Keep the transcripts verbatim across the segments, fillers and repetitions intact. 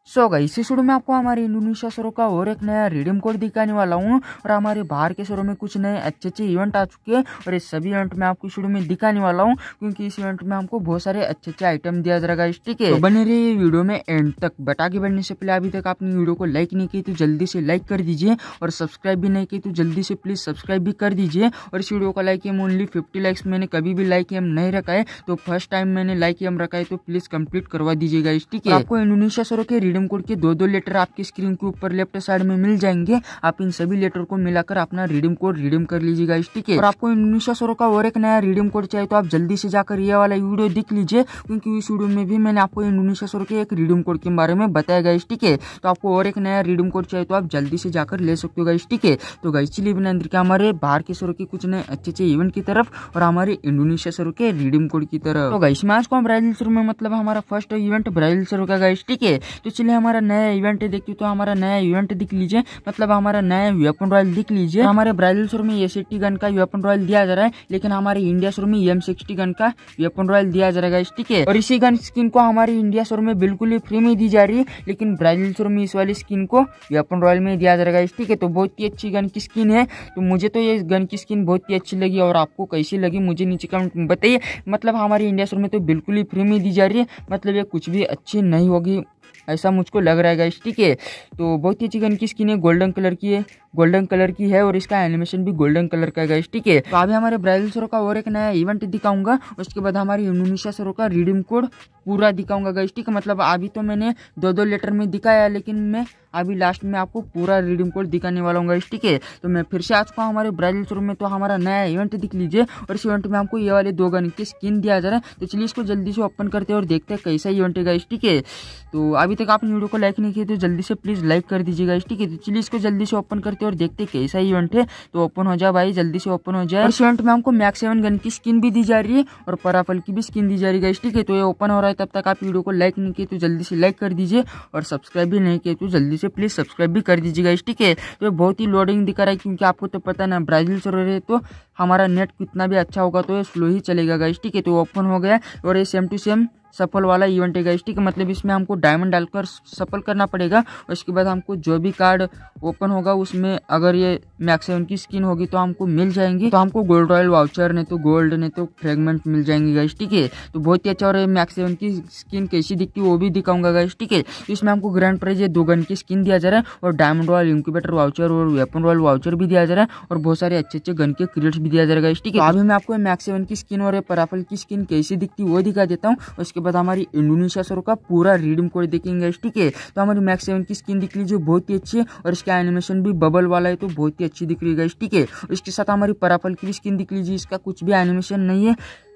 So guys इस video में आपको हमारे इंडोनेशिया शोरूम का और एक नया रिडीम कोड दिखाने वाला हूँ और हमारे बाहर के शोरूम में कुछ नए अच्छे अच्छे इवेंट आ चुके हैं और इस सभी इवेंट में आपको इस वीडियो में दिखाने वाला हूँ क्योंकि इस इवेंट में हमको बहुत सारे अच्छे अच्छे आइटम दिया जाएगा गाइस। ठीक है, तो बने रहिए वीडियो में एंड तक। बट आगे बढ़ने से पहले अभी तक आपने वीडियो को लाइक नहीं की तो जल्दी से लाइक कर दीजिए और सब्सक्राइब भी नहीं की तो जल्दी से प्लीज सब्सक्राइब भी कर दीजिए। और इस वीडियो का like aim only fifty likes मैंने कभी भी लाइक एम नहीं रखा है, तो फर्स्ट टाइम मैंने लाइक एम रखा है तो प्लीज कंप्लीट करवा दीजिएगा गाइस। ठीक है, आपको इंडोनेशिया शोरूम के रिडीम कोड के दो दो लेटर आपकी स्क्रीन के ऊपर लेफ्ट साइड में मिल जाएंगे। आप इन सभी लेटर को मिलाकर अपना रिडीम कोड रिडीम कर लीजिएगा। ठीक है, और आपको इंडोनेशिया शोरूम का और एक नया रिडीम कोड चाहिए तो आप जल्दी से जाकर ये वाला वीडियो देख लीजिए क्योंकि इस वीडियो में भी मैंने आपको इंडोनेशिया शोरूम के एक रिडीम कोड के बारे में बताया गया। ठीक है, तो आपको और एक नया रिडीम कोड चाहिए तो आप जल्दी से जाकर ले सकते हो गाइस। ठीक है, तो गाइस चलिए बिना अंदर के हमारे बाहर के शोरूम के कुछ नए अच्छे अच्छे इवेंट की तरफ और हमारे इंडोनेशिया शोरूम के रिडीम कोड की तरफ। तो गाइस मैं आज को ब्राजील शोरूम में मतलब हमारा फर्स्ट इवेंट ब्राजील शोरूम का गाइस। ठीक है, तो चलिए हमारा नया इवेंट देखिए। तो हमारा नया इवेंट दिख लीजिए, मतलब हमारा नया वेपन रॉयल दिख लीजिए। हमारे ब्राजील शोरूम में एस एटी गन का वेपन रॉयल दिया जा रहा है, लेकिन हमारे इंडिया शोरूम में एम सिक्सटी गन का वेपन रॉयल दिया जा रहा है। ठीक है, और इसी गन स्किन को हमारे इंडिया शोरूम में बिल्कुल ही फ्री में दी जा रही है, लेकिन ब्राजील शोरूम में इस वाली स्किन को वेपन रॉयल में दिया जा रहा है। ठीक है, तो बहुत ही अच्छी गन की स्किन है। तो मुझे तो ये गन की स्किन बहुत ही अच्छी लगी और आपको कैसी लगी मुझे नीचे कमेंट में बताइए। मतलब हमारे इंडिया शोरूम में तो बिल्कुल ही फ्री में दी जा रही है, मतलब ये कुछ भी अच्छी नहीं होगी ऐसा मुझको लग रहा है गाइस। ठीक है, तो बहुत ही अच्छी गन की स्किन है, गोल्डन कलर की है, गोल्डन कलर की है और इसका एनिमेशन भी गोल्डन कलर का है गाइस। ठीक है, तो अभी हमारे ब्राजील शोरूम का और एक नया इवेंट दिखाऊंगा, उसके बाद हमारी इंडोनेशिया शोरूम का रिडीम कोड पूरा दिखाऊंगा गाइस। ठीक है, मतलब अभी तो मैंने दो दो लेटर में दिखाया, लेकिन मैं अभी लास्ट में आपको पूरा रिडीम कोड दिखाने वाला हूँ गाइस। ठीक है, तो मैं फिर से आज को हमारे ब्राजील शोरूम में तो हमारा नया इवेंट दिख लीजिए और इस इवेंट में हमको ये वाले दो गन की स्किन दिया जा रहा है। तो चलिए इसको जल्दी से ओपन करते हैं और देखते हैं कैसा इवेंट है गाइस। ठीक है, तो अभी तक आपने वीडियो को लाइक नहीं किया तो जल्दी से प्लीज लाइक कर दीजिएगा गाइस। ठीक है, तो चलिए इसको जल्दी से ओपन करते हैं और देखते हैं कैसा इवेंट है। तो ओपन हो जाए भाई, जल्दी से ओपन हो जाए। और इस इवेंट में हमको मैक्स सेवन गन की स्किन भी दी जा रही है और पराफल की भी स्किन दी जा रही है गाइस। ठीक है, तो ये ओपन हो रहा है, तब तक आप वीडियो को लाइक नहीं किए तो जल्दी से लाइक कर दीजिए और सब्सक्राइब भी नहीं किए तो जल्दी से प्लीज सब्सक्राइब भी कर दीजिएगा। ठीक है, तो ये बहुत ही लोडिंग दिखा रहा है क्योंकि आपको तो पता ना ब्राजील शोरूम है तो हमारा नेट कितना भी अच्छा होगा तो ये स्लो ही चलेगा गाइस। ठीक है, तो ओपन हो गया और ये सेम टू सेम सफल वाला इवेंट है गाइस। ठीक है, मतलब इसमें हमको डायमंड डालकर सफल करना पड़ेगा। उसके बाद हमको जो भी कार्ड ओपन होगा उसमें अगर ये मैक्स सेवन की स्किन होगी तो हमको मिल जाएंगी, तो हमको गोल्ड रॉयल वाउचर नहीं तो गोल्ड नहीं तो फ्रेगमेंट मिल जाएंगे गाइस। ठीक है, तो बहुत ही अच्छा। और मैक्स सेवन की स्किन कैसी दिखती है वो भी दिखाऊंगा गाइस। ठीक है, तो इसमें हमको ग्रैंड प्राइज ये दो गन की स्किन दिया जा रहा है और डायमंड रॉयल इंक्यूबेटर वाउचर और वेपन रॉयल वाउचर भी दिया जा रहा है और बहुत सारे अच्छे अच्छे गन के क्रेडिट्स भी दिया जा रहा है। ठीक है, तो अभी मैं आपको मैक्स सेवन की स्किन और पराफल की स्किन कैसी दिखती है वो दिखा देता हूँ। उसके बाद हमारी इंडोनेशिया शोरूम का पूरा रिडीम कोड देखेंगे। ठीक है, तो हमारी मैक्स सेवन की स्किन दिख लीजिए, बहुत ही अच्छी है और इसका एनिमेशन भी बबल वाला है तो बहुत ही अच्छी दिख रही है। ठीक है, इसके साथ हमारी पराफल की स्किन दिख लीजिए, इसका कुछ भी एनिमेशन नहीं है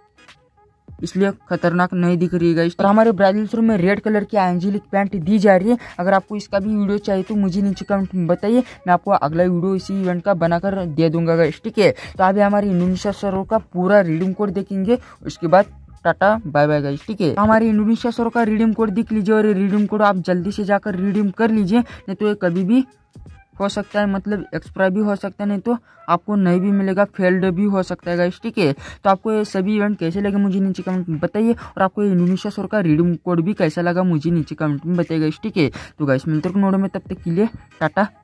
इसलिए खतरनाक नहीं दिख रही है। और हमारे ब्राजील शोरूम में रेड कलर की एंजेलिक पैंट दी जा रही है। अगर आपको इसका भी वीडियो चाहिए तो मुझे नीचे कमेंट में बताइए, मैं आपको अगला वीडियो इसी इवेंट का बनाकर दे दूंगा गाइस। ठीक है, तो अभी हमारे इंडोनेशिया शोरूम का पूरा रिडीम कोड देखेंगे, उसके बाद टाटा बाय बाय गाइस। ठीक है, हमारे इंडोनेशिया शोरूम का रिडीम कोड दिख लीजिए और रिडीम कोड आप जल्दी से जाकर रिडीम कर लीजिए, नहीं तो ये कभी भी हो सकता है, मतलब एक्सपायर भी हो सकता है, नहीं तो आपको नहीं भी मिलेगा, फेल्ड भी हो सकता है गाइस। ठीक है, तो आपको ये सभी इवेंट कैसे लगे मुझे नीचे कमेंट में बताइए और आपको इंडोनेशिया शोरूम का रिडीम कोड भी कैसा लगा मुझे नीचे कमेंट में बताइए गाइस। ठीक है, तो गाइस मिलते हैं नोडो में, तब तक के लिए टाटा।